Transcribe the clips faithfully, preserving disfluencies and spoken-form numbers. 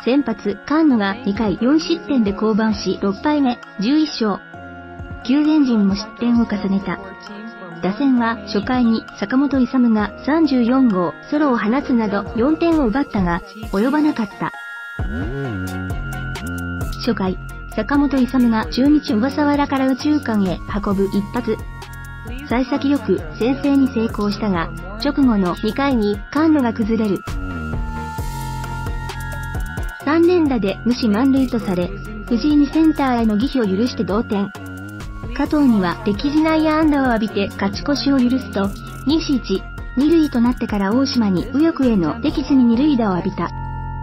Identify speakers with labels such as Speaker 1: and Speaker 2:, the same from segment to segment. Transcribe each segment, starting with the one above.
Speaker 1: 先発、菅野がにかいよんしってんで降板しろっぱいめ、じゅういっしょう。救援陣も失点を重ねた。打線は初回に坂本勇がさんじゅうよんごうソロを放つなどよんてんを奪ったが、及ばなかった。初回、坂本勇が中日小笠原から右中間へ運ぶ一発。幸先よく先制に成功したが、直後のにかいに菅野が崩れる。さんれんだで無視満塁とされ、藤井にセンターへの犠飛を許して同点。加藤には歴次内野安打を浴びて勝ち越しを許すと、にしいち、にるいとなってから大島に右翼への敵地に二塁打を浴びた。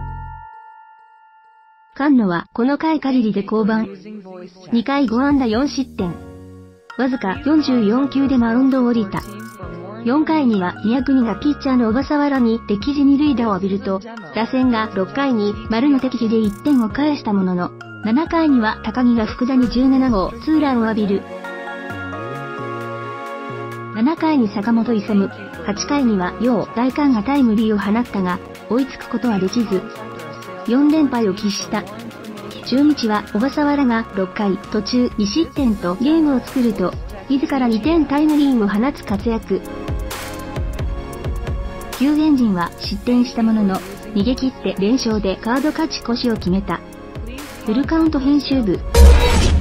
Speaker 1: 菅野はこの回限りで降板。にかいごあんだよんしってん。わずかよんじゅうよんきゅうでマウンドを降りた。よんかいには宮國がピッチャーの小笠原に敵地二塁打を浴びると、打線がろっかいに丸の敵地でいってんを返したものの、ななかいには高木が福田にじゅうななごうツーランを浴びる。ななかいに坂本勇、はちかいには陽大観がタイムリーを放ったが、追いつくことはできず、よんれんぱいを喫した。中日は小笠原がろっかい途中にしってんとゲームを作ると、自らにてんタイムリーを放つ活躍。救援陣は失点したものの、逃げ切って連勝でカード勝ち越しを決めた。フルカウント編集部。